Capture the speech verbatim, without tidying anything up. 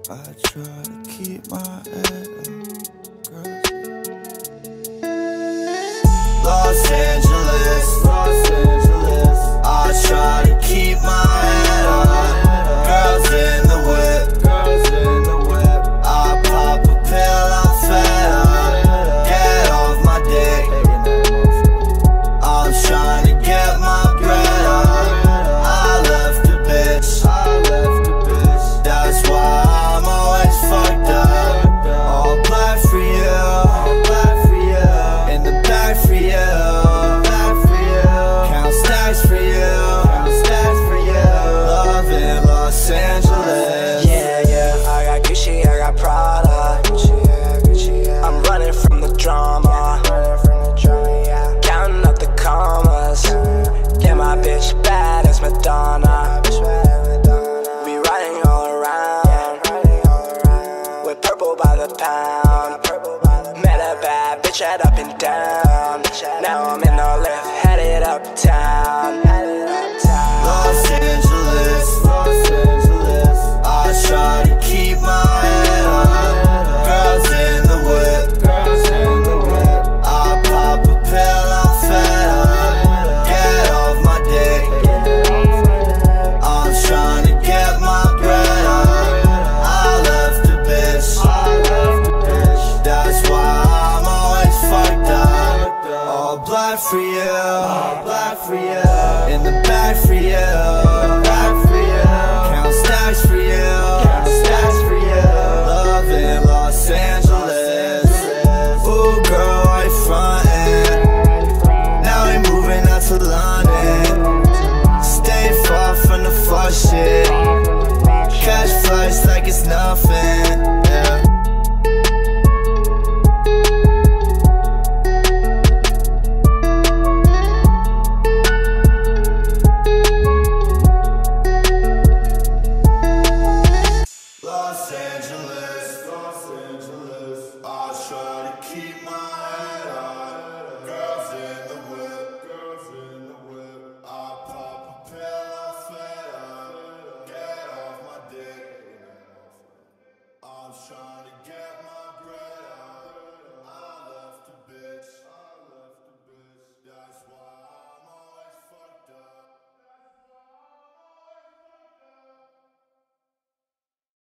I try to keep my head up, girls. Los Angeles, Los Angeles. I try to keep my head up. Girls in the whip, girls in the whip. I pop a pill, I'm fed up. Get off my dick. I'm trying to get my bread up. I left a bitch, I left a bitch. That's why I'm always fucked up. All black for you, all black for you. In the back for you, back for you. Count stacks for you, count stacks for you. Love in Los Angeles. Yeah, yeah, I got Gucci, I got Prada. Gucci, yeah, Gucci, yeah. I'm running from the drama, running from the drama, yeah. Counting up the commas. Yeah, my bitch bad as Madonna. We riding all around with purple by the pound. Met a bad bitch at up and down. Now I'm in the lift, headed uptown. Los Angeles, Los Angeles. I try to keep my head up. Girls in the whip, girls in the whip. I pop a pill, I'm fed up. Get off my dick. I'm trying to get my bread up. I left a bitch, I left a bitch. That's why I'm always fucked up. All black for you, all black for you. In the back for you, back for you. Count stacks for you, count stacks for you. Love in Los Angeles. Ooh, girl, I frontin'. Now we moving out to London. Stay far from the fuck shit. Catch flights like it's nothing.